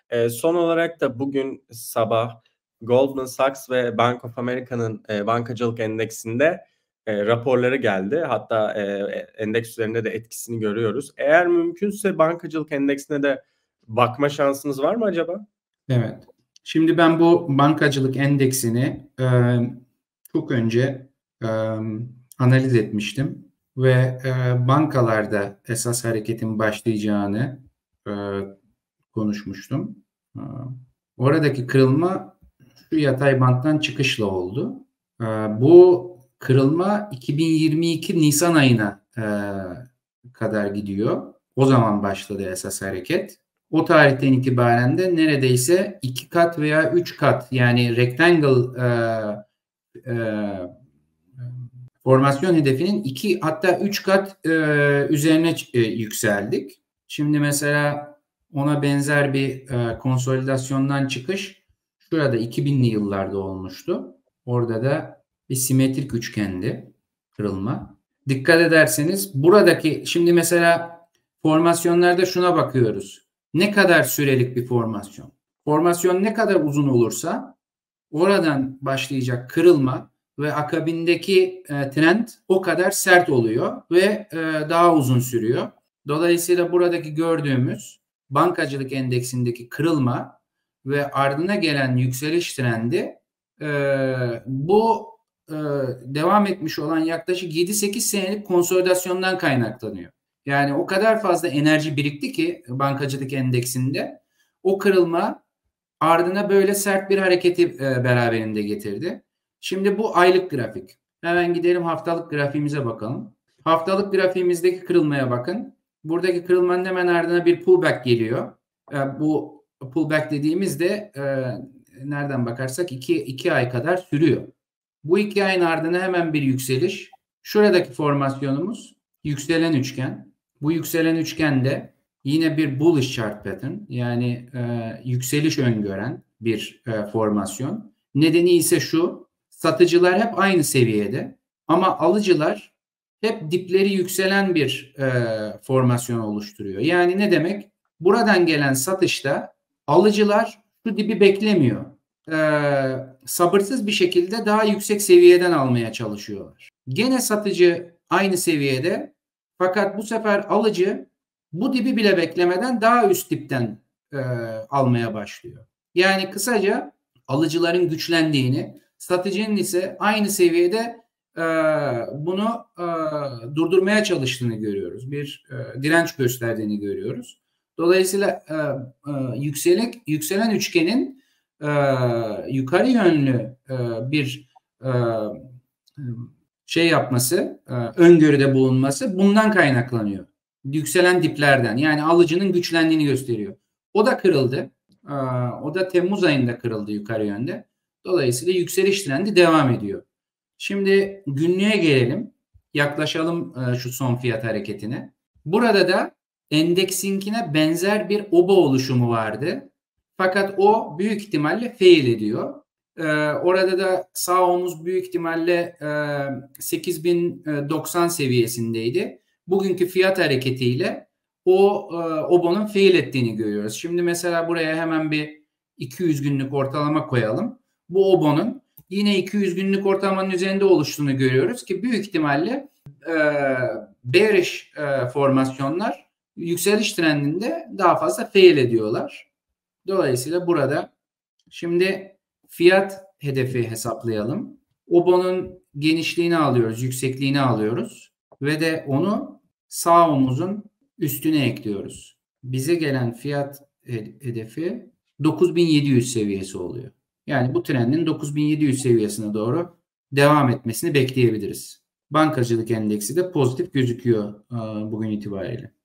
Son olarak da bugün sabah Goldman Sachs ve Bank of America'nın bankacılık endeksinde raporları geldi. Hatta endeks üzerinde de etkisini görüyoruz. Eğer mümkünse bankacılık endeksine de bakma şansınız var mı acaba? Evet. Şimdi ben bu bankacılık endeksini çok önce analiz etmiştim ve bankalarda esas hareketin başlayacağını konuşmuştum. Oradaki kırılma şu yatay banttan çıkışla oldu. Bu kırılma 2022 Nisan ayına kadar gidiyor. O zaman başladı esas hareket. O tarihten itibaren de neredeyse 2 kat veya 3 kat, yani rectangle formasyon hedefinin 2 hatta 3 kat üzerine yükseldik. Şimdi mesela ona benzer bir konsolidasyondan çıkış şurada 2000'li yıllarda olmuştu. Orada da bir simetrik üçgendi kırılma. Dikkat ederseniz buradaki, şimdi mesela formasyonlarda şuna bakıyoruz. Ne kadar sürelik bir formasyon? Formasyon ne kadar uzun olursa oradan başlayacak kırılma ve akabindeki trend o kadar sert oluyor ve daha uzun sürüyor. Dolayısıyla buradaki gördüğümüz bankacılık endeksindeki kırılma ve ardına gelen yükseliş trendi bu devam etmiş olan yaklaşık 7-8 senelik konsolidasyondan kaynaklanıyor. Yani o kadar fazla enerji birikti ki bankacılık endeksinde o kırılma ardına böyle sert bir hareketi beraberinde getirdi. Şimdi bu aylık grafik. Hemen gidelim haftalık grafiğimize bakalım. Haftalık grafiğimizdeki kırılmaya bakın. Buradaki kırılmanın hemen ardına bir pullback geliyor. Bu pullback dediğimizde nereden bakarsak 2 ay kadar sürüyor. Bu 2 ayın ardına hemen bir yükseliş. Şuradaki formasyonumuz yükselen üçgen. Bu yükselen üçgende yine bir bullish chart pattern, yani yükseliş öngören bir formasyon. Nedeni ise şu: satıcılar hep aynı seviyede ama alıcılar hep dipleri yükselen bir formasyon oluşturuyor. Yani ne demek? Buradan gelen satışta alıcılar şu dibi beklemiyor. Sabırsız bir şekilde daha yüksek seviyeden almaya çalışıyorlar. Gene satıcı aynı seviyede, fakat bu sefer alıcı bu dibi bile beklemeden daha üst dipten almaya başlıyor. Yani kısaca alıcıların güçlendiğini, satıcının ise aynı seviyede bunu durdurmaya çalıştığını görüyoruz. Bir direnç gösterdiğini görüyoruz. Dolayısıyla yükselen üçgenin yukarı yönlü bir şey yapması, öngörüde bulunması bundan kaynaklanıyor. Yükselen diplerden, yani alıcının güçlendiğini gösteriyor. O da kırıldı. O da Temmuz ayında kırıldı yukarı yönde. Dolayısıyla yükseliş trendi devam ediyor. Şimdi günlüğe gelelim. Yaklaşalım şu son fiyat hareketine. Burada da endeksinkine benzer bir oba oluşumu vardı. Fakat o büyük ihtimalle fail ediyor. Orada da sağ omuz büyük ihtimalle 8090 seviyesindeydi. Bugünkü fiyat hareketiyle o obanın fail ettiğini görüyoruz. Şimdi mesela buraya hemen bir 200 günlük ortalama koyalım. Bu obanın yine 200 günlük ortalamanın üzerinde oluştuğunu görüyoruz ki büyük ihtimalle bearish formasyonlar yükseliş trendinde daha fazla fail ediyorlar. Dolayısıyla burada şimdi fiyat hedefi hesaplayalım. Obanın genişliğini alıyoruz, yüksekliğini alıyoruz ve de onu sağ omuzun üstüne ekliyoruz. Bize gelen fiyat hedefi 9700 seviyesi oluyor. Yani bu trendin 9700 seviyesine doğru devam etmesini bekleyebiliriz. Bankacılık endeksi de pozitif gözüküyor bugün itibariyle.